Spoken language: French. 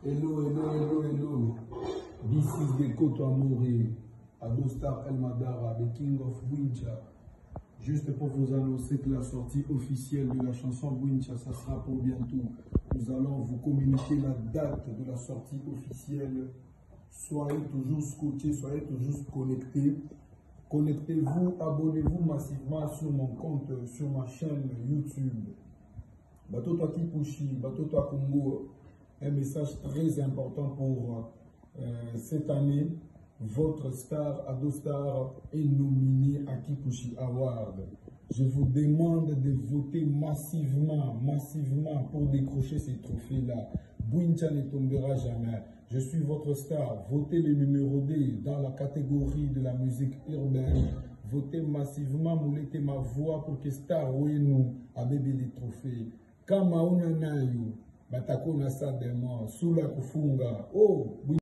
Hello, hello, hello, hello. This is the Koto Amore, Adostar El Madara, the King of Bwincha. Juste pour vous annoncer que la sortie officielle de la chanson Bwincha, ça sera pour bientôt. Nous allons vous communiquer la date de la sortie officielle. Soyez toujours scotchés, soyez toujours connectés. Connectez-vous, abonnez-vous massivement sur mon compte, sur ma chaîne YouTube. Bateau Toi Kipushi, Bateau Toi Congo. Un message très important pour cette année. Votre star, Adostar, est nominé à Kipushi Award. Je vous demande de voter massivement pour décrocher ces trophées-là. Bwincha ne tombera jamais. Je suis votre star. Votez le numéro 2 dans la catégorie de la musique urbaine. Votez massivement, moulez ma voix pour que Star Wenu a bébé les trophées. Kama una nayo, batako na sa demo, sula kufunga. Oh,